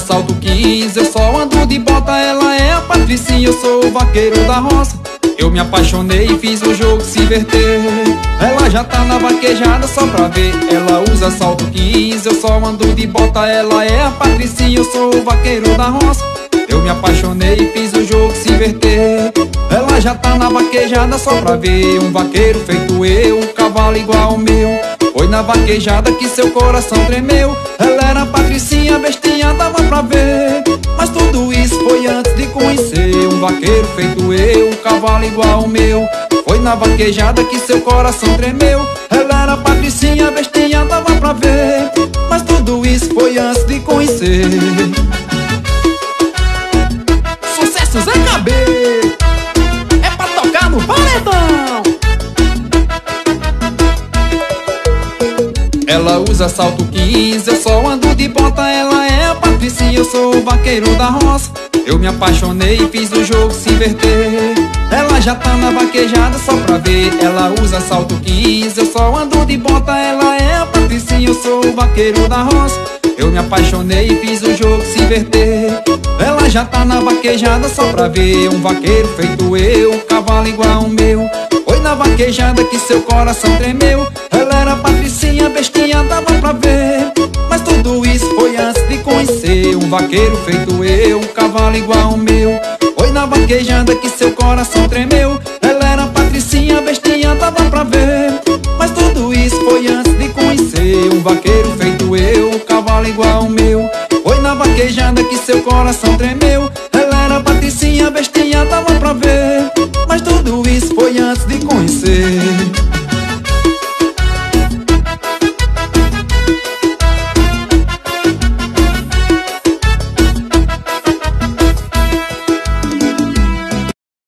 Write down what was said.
salto 15, eu só ando de bota. Ela é a Patricinha, eu sou o vaqueiro da roça. Eu me apaixonei e fiz o jogo se inverter. Ela já tá na vaquejada só pra ver. Ela usa salto 15, eu só ando de bota. Ela é a Patricinha, eu sou o vaqueiro da roça. Eu me apaixonei e fiz o jogo se inverter. Ela já tá na vaquejada só pra ver. Um vaqueiro feito eu, um cavalo igual ao meu. Foi na vaquejada que seu coração tremeu. Ela era a Patricinha, bestinha, dava pra ver. Mas tudo isso foi antes de conhecer um vaqueiro feito eu, um cavalo igual ao meu. Foi na vaquejada que seu coração tremeu. Ela era a Patricinha, bestinha, dava pra ver. Mas tudo isso foi antes de conhecer. Sucesso Zé Cabelo, é pra tocar no paredão. Ela usa salto 15, eu só ando de bota. Ela é a Patricinha, eu sou o vaqueiro da roça. Eu me apaixonei e fiz o jogo se inverter. Ela já tá na vaquejada só pra ver. Ela usa salto 15, eu só ando de bota. Ela é a Patricinha, eu sou o vaqueiro da roça. Eu me apaixonei e fiz o jogo se inverter. Ela já tá na vaquejada só pra ver. Um vaqueiro feito eu, um cavalo igual ao meu. Foi na vaquejada que seu coração tremeu. Ela era a Patricinha, bestinha, dava pra ver. Mas tudo isso foi antes de conhecer um vaqueiro feito eu, um cavalo igual ao meu. Foi na vaquejada que seu coração tremeu. Ela era a Patricinha, bestinha, dava pra ver. Mas tudo isso foi antes de conhecer um vaqueiro feito eu, um cavalo igual ao meu. Foi na vaquejada que seu coração tremeu. Ela era a Patricinha, bestinha, dava pra ver.